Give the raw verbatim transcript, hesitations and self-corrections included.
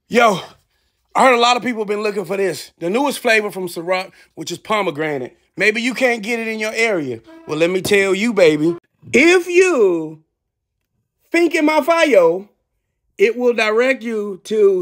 Yo, I heard a lot of people been looking for this. The newest flavor from Ciroc, which is pomegranate. Maybe you can't get it in your area. Well, let me tell you, baby. If you think in my fire, it will direct you to